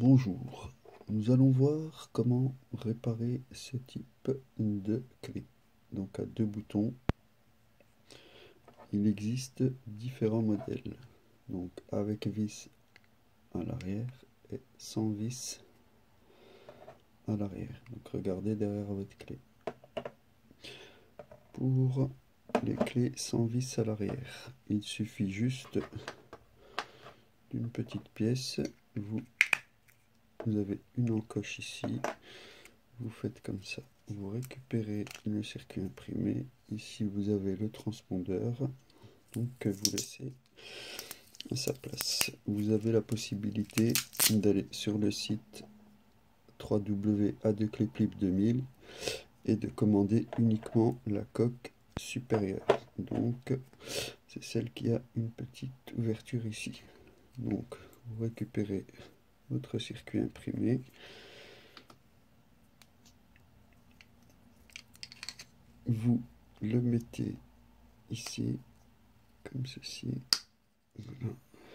Bonjour, nous allons voir comment réparer ce type de clé. Donc à deux boutons, il existe différents modèles. Donc avec vis à l'arrière et sans vis à l'arrière. Donc regardez derrière votre clé. Pour les clés sans vis à l'arrière, il suffit juste d'une petite pièce. Vous avez une encoche ici. Vous faites comme ça, vous récupérez le circuit imprimé, ici vous avez le transpondeur, donc vous laissez à sa place. Vous avez la possibilité d'aller sur le site www.adecleplip 2000 et de commander uniquement la coque supérieure, donc c'est celle qui a une petite ouverture ici. Donc vous récupérez votre circuit imprimé, vous le mettez ici, comme ceci, voilà.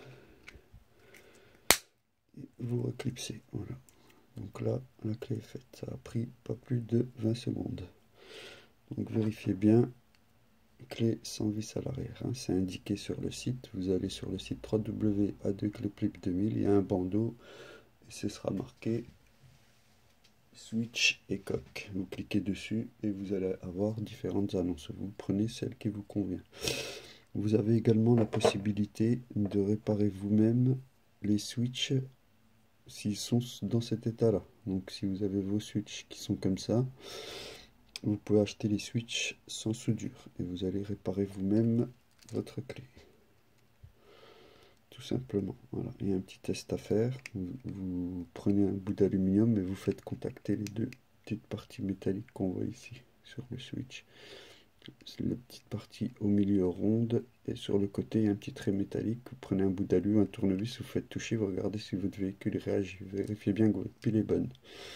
Et vous reclipsez, voilà. Donc là, la clé est faite. Ça a pris pas plus de 20 secondes. Donc vérifiez bien, clé sans vis à l'arrière, hein. C'est indiqué sur le site. Vous allez sur le site www.adecleplip 2000, il y a un bandeau, et ce sera marqué switch et coque. Vous cliquez dessus et vous allez avoir différentes annonces. Vous prenez celle qui vous convient. Vous avez également la possibilité de réparer vous-même les switches s'ils sont dans cet état-là. Donc si vous avez vos switches qui sont comme ça, vous pouvez acheter les switches sans soudure et vous allez réparer vous-même votre clé. Tout simplement. Voilà. Il y a un petit test à faire. Vous prenez un bout d'aluminium et vous faites contacter les deux petites parties métalliques qu'on voit ici sur le switch. La petite partie au milieu ronde et sur le côté il y a un petit trait métallique. Vous prenez un bout d'alu, un tournevis, vous faites toucher, vous regardez si votre véhicule réagit, vérifiez bien que votre pile est bonne.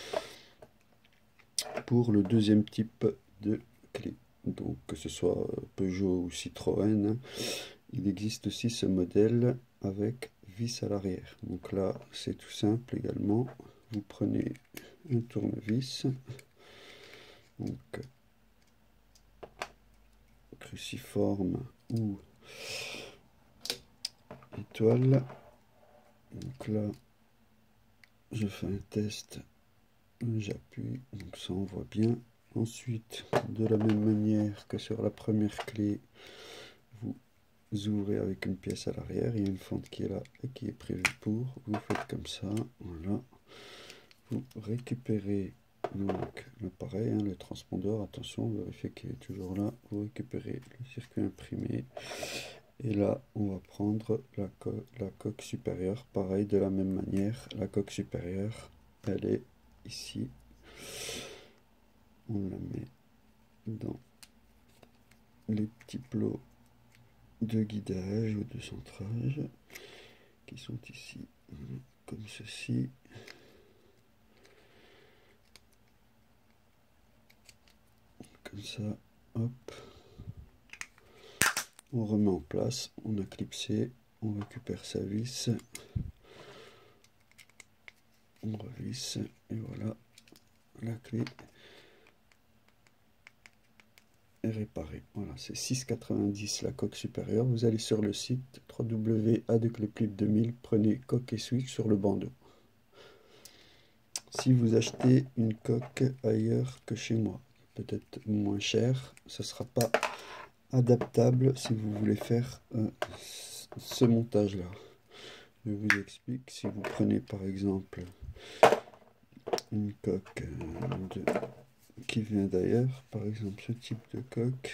Pour le deuxième type de clé, donc que ce soit Peugeot ou Citroën, il existe aussi ce modèle avec vis à l'arrière. Donc là c'est tout simple également, vous prenez un tournevis, donc cruciforme ou étoile. Donc là je fais un test, j'appuie, donc ça on voit bien. Ensuite, de la même manière que sur la première clé, vous ouvrez avec une pièce à l'arrière, il y a une fente qui est là et qui est prévue pour, vous faites comme ça, voilà. Vous récupérez donc l'appareil, hein, le transpondeur, attention, vérifiez qu'il est toujours là, vous récupérez le circuit imprimé. Et là, on va prendre la coque supérieure. Pareil, de la même manière, la coque supérieure, elle est ici. On la met dans les petits plots de guidage ou de centrage qui sont ici, comme ceci. Comme ça, hop. On remet en place, on a clipsé, on récupère sa vis, on revisse et voilà, la clé est réparée. Voilà, c'est 6,90 la coque supérieure. Vous allez sur le site www.adecleplip 2000, prenez coque et switch sur le bandeau. Si vous achetez une coque ailleurs que chez moi, peut-être moins cher, ce ne sera pas adaptable si vous voulez faire ce montage là. Je vous explique. Si vous prenez par exemple une coque qui vient d'ailleurs, par exemple ce type de coque,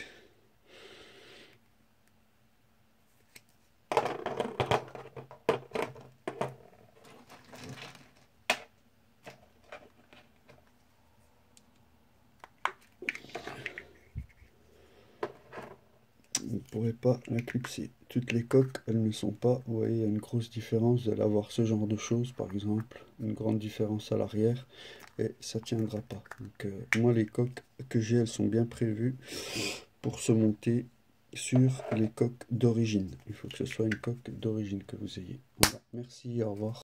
vous ne pourrez pas la clipser. Toutes les coques, elles ne sont pas, vous voyez, il y a une grosse différence. Vous allez avoir ce genre de choses, par exemple, une grande différence à l'arrière, et ça tiendra pas. Donc moi, les coques que j'ai, elles sont bien prévues pour se monter sur les coques d'origine. Il faut que ce soit une coque d'origine que vous ayez. Voilà. Merci, au revoir.